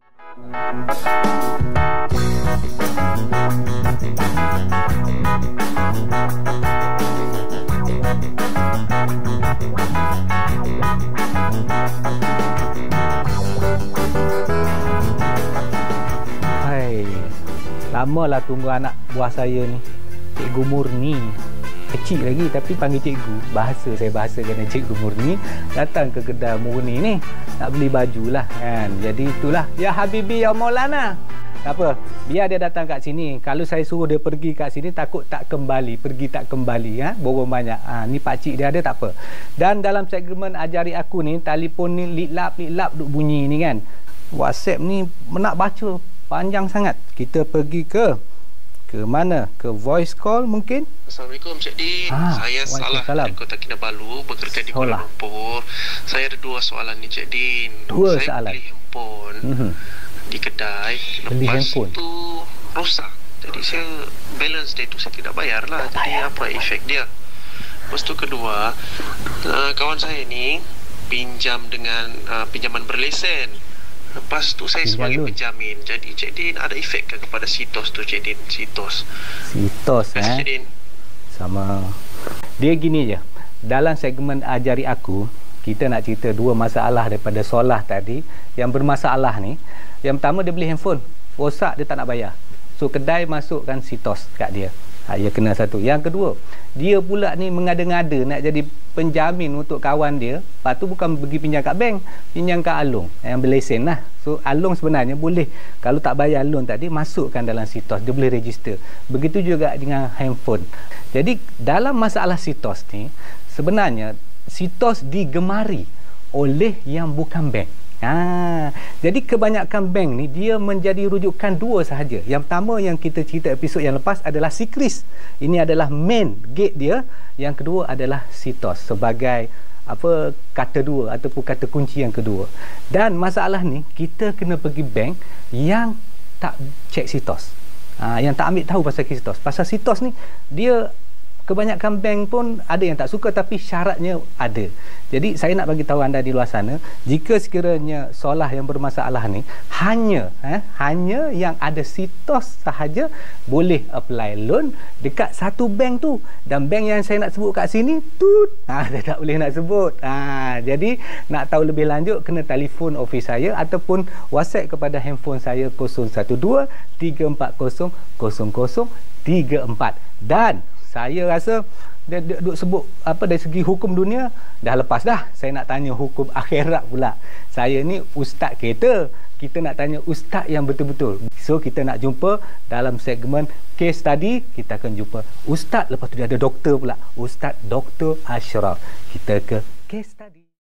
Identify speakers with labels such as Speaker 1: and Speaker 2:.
Speaker 1: Hai, lamalah tunggu anak buah saya ni, Cikgu Murni. Kecil lagi tapi panggil cikgu. Saya bahasakan Cikgu Murni datang ke kedai Murni ni nak beli baju lah kan. Jadi itulah, ya Habibi ya Maulana. Tak apa, biar dia datang kat sini. Kalau saya suruh dia pergi kat sini takut tak kembali, pergi tak kembali ha? Borong banyak. Ni pakcik dia ada tak apa. Dan dalam segmen Ajari Aku ni, telefon ni liklap duk bunyi ni kan. WhatsApp ni nak baca panjang sangat. Kita pergi ke mana? Ke voice call mungkin?
Speaker 2: Assalamualaikum Cik Din. Saya Salah dari Kota Kinabalu, bekerja di Kuala Lumpur. Saya ada dua soalan ni Cik Din. Saya beli handphone di kedai. Lepas tu rosak. Jadi saya balance dia tu saya tidak bayar lah. Jadi apa efek dia? Lepas tu kedua, kawan saya ni pinjam dengan pinjaman berlesen. Lepas tu saya sebagai penjamin. Jadi Cik Din ada efek ke kepada sitos tu Cik Din? Sitos Cik Din.
Speaker 1: Sama. Dia gini je. Dalam segmen Ajari Aku, kita nak cerita dua masalah daripada Solah tadi. Yang bermasalah ni, yang pertama dia beli handphone, rosak, dia tak nak bayar. So kedai masukkan sitos kat dia. Dia kena satu. Yang kedua, dia pula ni mengada-ngada nak jadi penjamin untuk kawan dia. Lepas tu bukan pergi pinjam kat bank, pinjam kat Along yang berlesen lah. So Along sebenarnya boleh, kalau tak bayar loan tadi, masukkan dalam sitos, dia boleh register. Begitu juga dengan handphone. Jadi dalam masalah sitos ni, sebenarnya sitos digemari oleh yang bukan bank. Jadi kebanyakan bank ni dia menjadi rujukan dua sahaja. Yang pertama yang kita cerita episod yang lepas adalah Sikris. Ini adalah main gate dia. Yang kedua adalah sitos sebagai kata dua ataupun kata kunci yang kedua. Dan masalah ni kita kena pergi bank yang tak cek sitos. Yang tak ambil tahu pasal sitos. Pasal sitos ni dia kebanyakan bank pun ada yang tak suka, tapi syaratnya ada. Jadi saya nak bagi tahu anda di luar sana, jika sekiranya Solah yang bermasalah ni hanya yang ada sitos sahaja boleh apply loan dekat satu bank tu, dan bank yang saya nak sebut kat sini dia tak boleh nak sebut. Jadi nak tahu lebih lanjut kena telefon office saya ataupun WhatsApp kepada handphone saya 012 340 0034. Dan saya rasa dia duk sebut dari segi hukum dunia dah lepas dah. Saya nak tanya hukum akhirat pula. Saya ni ustaz kereta, kita nak tanya ustaz yang betul-betul. So kita nak jumpa dalam segmen case study, kita akan jumpa ustaz, lepas tu dia ada doktor pula, Ustaz Dr. Ashraf. Kita ke case study.